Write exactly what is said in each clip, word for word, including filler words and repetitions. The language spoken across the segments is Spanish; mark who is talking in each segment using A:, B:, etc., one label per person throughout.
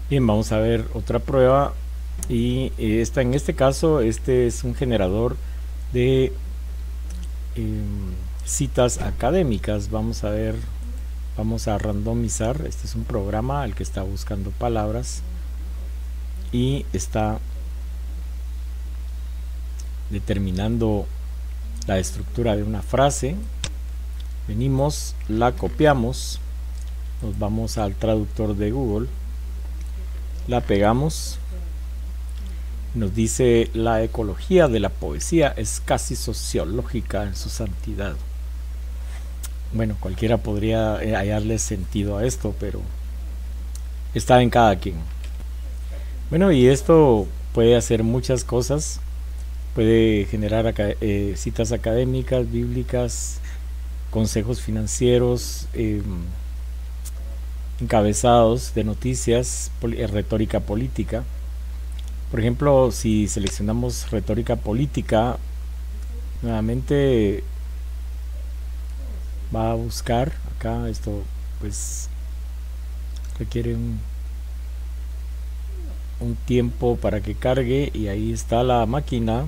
A: Bien, vamos a ver otra prueba y eh, esta, en este caso este es un generador de eh, citas académicas. Vamos a ver, vamos a randomizar. Este es un programa al que está buscando palabras y está determinando la estructura de una frase. Venimos, la copiamos, nos vamos al traductor de Google, la pegamos. Nos dice: la ecología de la poesía es casi sociológica en su santidad. Bueno, cualquiera podría hallarle sentido a esto, pero está en cada quien. Bueno, y esto puede hacer muchas cosas. Puede generar eh, citas académicas, bíblicas, consejos financieros, eh, encabezados de noticias, pol- retórica política. Por ejemplo, si seleccionamos retórica política, nuevamente va a buscar acá. Esto pues requiere un, un tiempo para que cargue, y ahí está la máquina,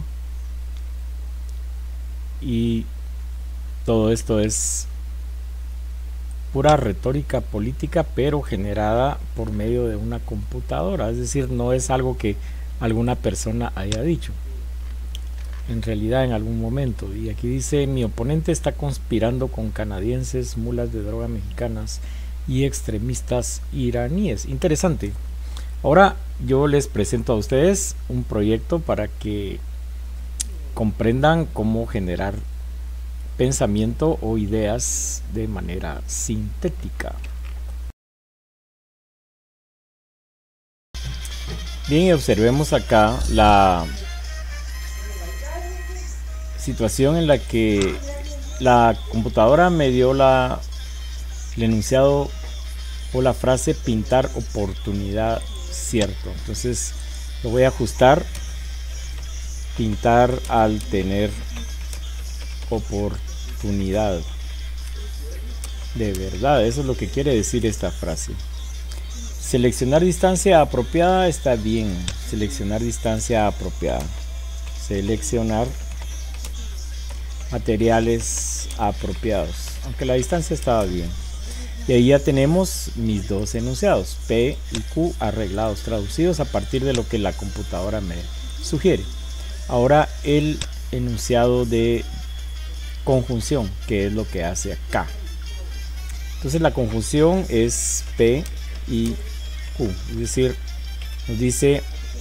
A: y todo esto es pura retórica política, pero generada por medio de una computadora. Es decir, no es algo que alguna persona haya dicho en realidad en algún momento. Y aquí dice: mi oponente está conspirando con canadienses, mulas de droga mexicanas y extremistas iraníes. Interesante. Ahora yo les presento a ustedes un proyecto para que comprendan cómo generar pensamiento o ideas de manera sintética. Bien, y observemos acá la situación en la que la computadora me dio la, el enunciado o la frase pintar oportunidad cierto. Entonces lo voy a ajustar: pintar al tener oportunidad de verdad. Eso es lo que quiere decir esta frase. Seleccionar distancia apropiada está bien. Seleccionar distancia apropiada. Seleccionar materiales apropiados, aunque la distancia estaba bien. Y ahí ya tenemos mis dos enunciados, P y Q, arreglados, traducidos a partir de lo que la computadora me sugiere. Ahora el enunciado de conjunción, que es lo que hace acá. Entonces la conjunción es P y Q, es decir, nos dice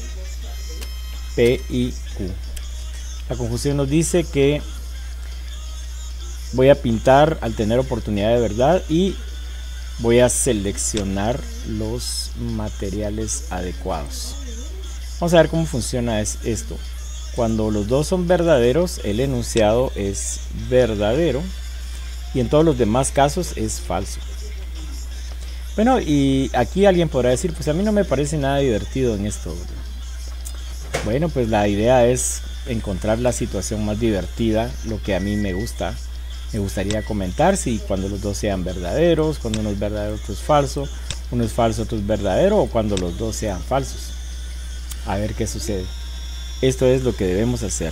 A: P y Q. La conjunción nos dice que voy a pintar al tener oportunidad de verdad y voy a seleccionar los materiales adecuados. Vamos a ver cómo funciona esto. Cuando los dos son verdaderos, el enunciado es verdadero, y en todos los demás casos es falso. Bueno, y aquí alguien podrá decir: pues a mí no me parece nada divertido en esto. Bueno, pues la idea es encontrar la situación más divertida, lo que a mí me gusta. Me gustaría comentar si cuando los dos sean verdaderos, cuando uno es verdadero otro es falso, uno es falso otro es verdadero, o cuando los dos sean falsos. A ver qué sucede. Esto es lo que debemos hacer.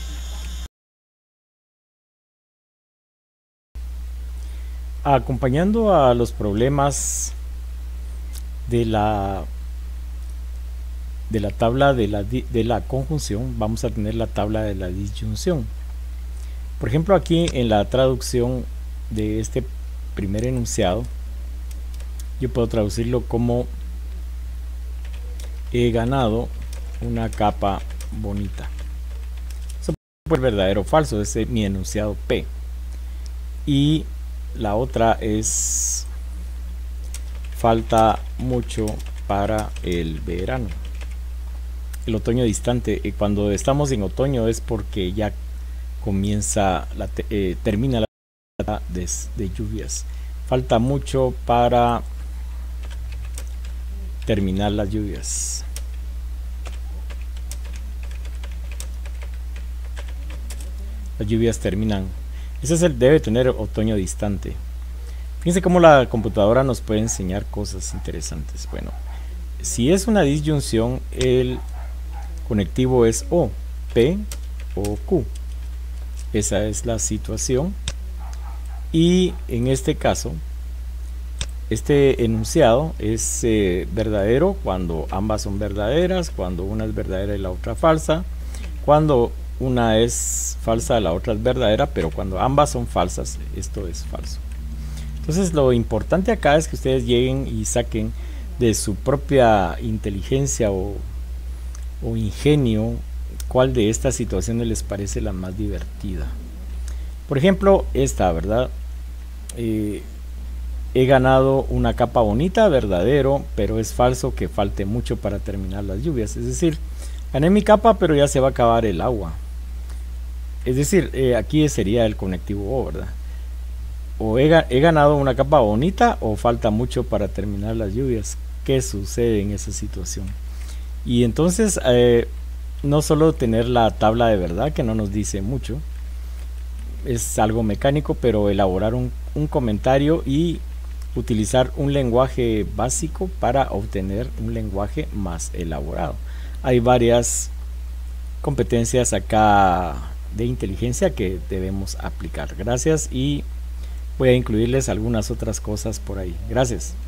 A: Acompañando a los problemas de la de la tabla de la, de la conjunción, vamos a tener la tabla de la disyunción. Por ejemplo, aquí en la traducción de este primer enunciado, yo puedo traducirlo como: he ganado una capa bonita. Eso puede ser verdadero o falso, ese es mi enunciado P. Y la otra es: falta mucho para el verano. El otoño distante. Y cuando estamos en otoño es porque ya comienza la te eh, termina la temporada de, de lluvias. Falta mucho para terminar las lluvias. Las lluvias terminan. Ese es el debe tener otoño distante. Fíjense cómo la computadora nos puede enseñar cosas interesantes. Bueno, si es una disyunción, el conectivo es o, P o Q. Esa es la situación. Y en este caso, este enunciado es eh, verdadero cuando ambas son verdaderas, cuando una es verdadera y la otra falsa, cuando una es falsa, la otra es verdadera, pero cuando ambas son falsas, esto es falso. Entonces lo importante acá es que ustedes lleguen y saquen de su propia inteligencia o, o ingenio cuál de estas situaciones les parece la más divertida. Por ejemplo, esta, ¿verdad? Eh, he ganado una capa bonita, verdadero, pero es falso que falte mucho para terminar las lluvias. Es decir, gané mi capa, pero ya se va a acabar el agua. Es decir, eh, aquí sería el conectivo O, ¿verdad? O he, he ganado una capa bonita o falta mucho para terminar las lluvias. ¿Qué sucede en esa situación? Y entonces, eh, no solo tener la tabla de verdad, que no nos dice mucho, es algo mecánico, pero elaborar un, un comentario y utilizar un lenguaje básico para obtener un lenguaje más elaborado. Hay varias competencias acá de inteligencia que debemos aplicar. Gracias, y voy a incluirles algunas otras cosas por ahí. Gracias.